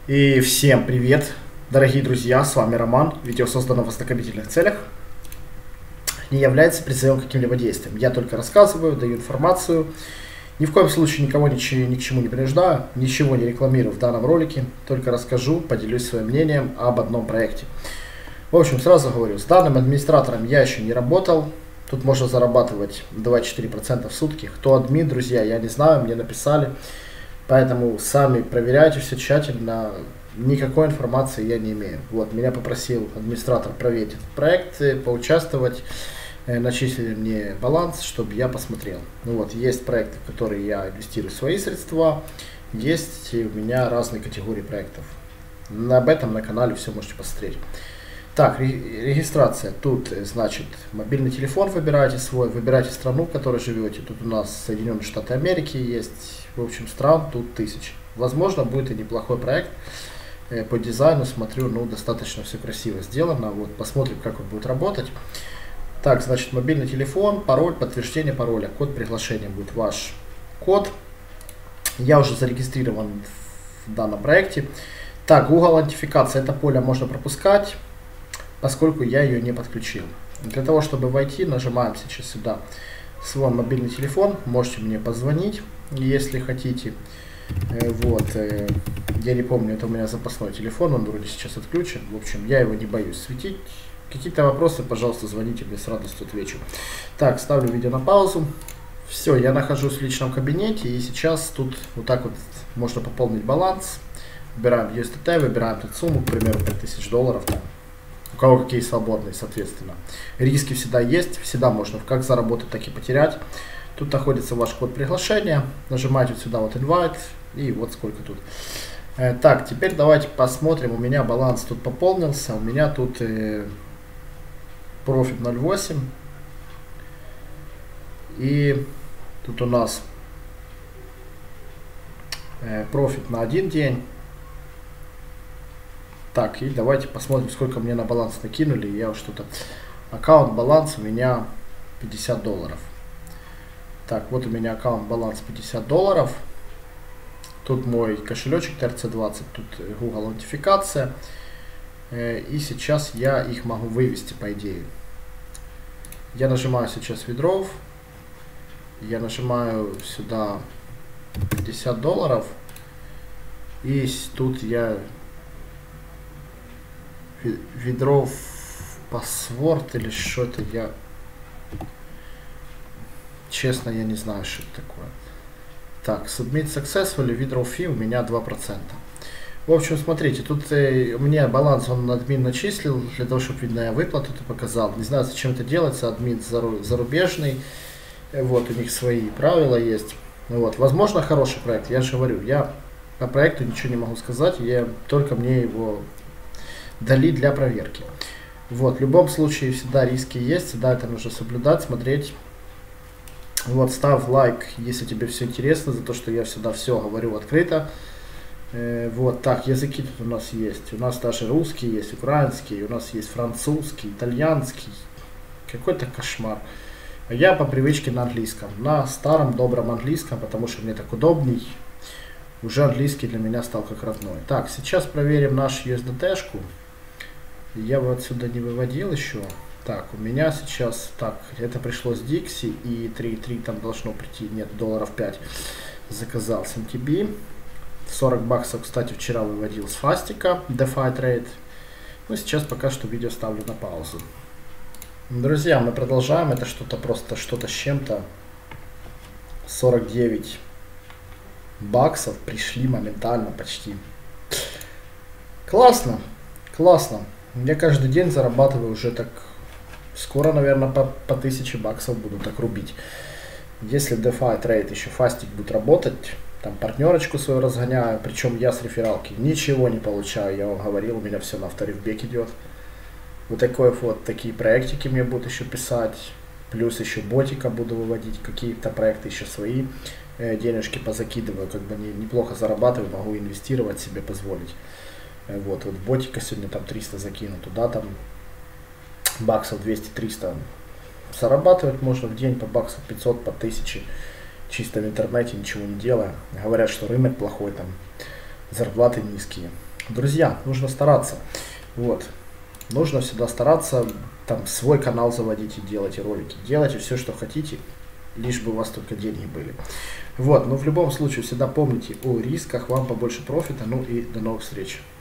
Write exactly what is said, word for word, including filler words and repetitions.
И всем привет, дорогие друзья, с вами Роман. Видео создано в ознакомительных целях, не является призывом к каким-либо действиям. Я только рассказываю, даю информацию. Ни в коем случае никого ни, ни к чему не принуждаю, ничего не рекламирую в данном ролике, только расскажу, поделюсь своим мнением об одном проекте. В общем, сразу говорю, с данным администратором я еще не работал. Тут можно зарабатывать двадцать четыре процента в сутки. Кто админ, друзья, я не знаю, мне написали. Поэтому сами проверяйте все тщательно. Никакой информации я не имею. Вот, меня попросил администратор проверить этот проект, поучаствовать, начислили мне баланс, чтобы я посмотрел. Ну вот, есть проекты, в которые я инвестирую свои средства, есть у меня разные категории проектов. Об этом на канале все можете посмотреть. Так, регистрация. Тут, значит, мобильный телефон выбираете свой, выбирайте страну, в которой живете. Тут у нас Соединенные Штаты Америки есть, в общем, стран тут тысячи. Возможно, будет и неплохой проект. По дизайну смотрю, ну, достаточно все красиво сделано. Вот, посмотрим, как он будет работать. Так, значит, мобильный телефон, пароль, подтверждение пароля, код приглашения будет ваш код. Я уже зарегистрирован в данном проекте. Так, Google аутентификация, это поле можно пропускать, поскольку я ее не подключил. Для того, чтобы войти, нажимаем сейчас сюда свой мобильный телефон, можете мне позвонить, если хотите. Вот, я не помню, это у меня запасной телефон, он вроде сейчас отключен. В общем, я его не боюсь светить. Какие-то вопросы, пожалуйста, звоните, мне с радостью отвечу. Так, ставлю видео на паузу. Все, я нахожусь в личном кабинете, и сейчас тут вот так вот можно пополнить баланс. Выбираем ю эс ди ти, выбираем тут сумму, к примеру, пять тысяч долларов. Там. У кого какие свободные, соответственно. Риски всегда есть, всегда можно как заработать, так и потерять. Тут находится ваш код приглашения. Нажимаете вот сюда вот invite, и вот сколько тут. Э, так, теперь давайте посмотрим. У меня баланс тут пополнился. У меня тут э, профит ноль восемь. И тут у нас э, профит на один день. Так, и давайте посмотрим, сколько мне на баланс накинули. Я что-то... Аккаунт баланс у меня пятьдесят долларов. Так, вот у меня аккаунт баланс пятьдесят долларов. Тут мой кошелечек тэ эр цэ двадцать, тут Google аутентификация. И сейчас я их могу вывести, по идее. Я нажимаю сейчас withdraw. Я нажимаю сюда пятьдесят долларов. И тут я... Withdraw password или что-то, я... Честно, я не знаю, что это такое. Так, submit successfully, withdraw fee у меня два процента. В общем, смотрите, тут э, у меня баланс он админ начислил, для того, чтобы, видно, я выплату это показал. Не знаю, зачем это делается, админ зарубежный, вот, у них свои правила есть. Вот, возможно, хороший проект, я же говорю, я по проекту ничего не могу сказать, я только мне его дали для проверки. Вот, в любом случае, всегда риски есть, всегда это нужно соблюдать, смотреть. Вот, ставь лайк, если тебе все интересно, за то, что я всегда все говорю открыто. Э, вот, так, языки тут у нас есть. У нас даже русский есть, украинский, у нас есть французский, итальянский. Какой-то кошмар. А я по привычке на английском, на старом добром английском, потому что мне так удобней. Уже английский для меня стал как родной. Так, сейчас проверим нашу ю эс ди ти-шку. Я вот отсюда не выводил еще. Так, у меня сейчас, так, это пришло с Dixie, и три три там должно прийти, нет, долларов пять. Заказал с эм ти би. сорок баксов, кстати, вчера выводил с Фастика, DeFi Trade. Ну, сейчас пока что видео ставлю на паузу. Друзья, мы продолжаем, это что-то просто, что-то с чем-то. сорок девять баксов пришли моментально почти. Классно, классно. Я каждый день зарабатываю уже так, скоро, наверное, по, по тысяче баксов буду так рубить. Если DeFi Trade еще фастик будет работать, там партнерочку свою разгоняю, причем я с рефералки ничего не получаю, я вам говорил, у меня все на авторефбек идет. Вот такой вот, такие проектики мне будут еще писать, плюс еще ботика буду выводить, какие-то проекты еще свои, э, денежки позакидываю, как бы не, неплохо зарабатываю, могу инвестировать, себе позволить. Вот, вот ботика сегодня там триста закину, туда там баксов двести-триста зарабатывать можно в день по баксов пятьсот, по тысяче, чисто в интернете, ничего не делая. Говорят, что рынок плохой, там зарплаты низкие. Друзья, нужно стараться. Вот. Нужно всегда стараться там свой канал заводить и делать ролики. Делайте все, что хотите, лишь бы у вас только деньги были. Вот, но в любом случае всегда помните о рисках, вам побольше профита, ну и до новых встреч.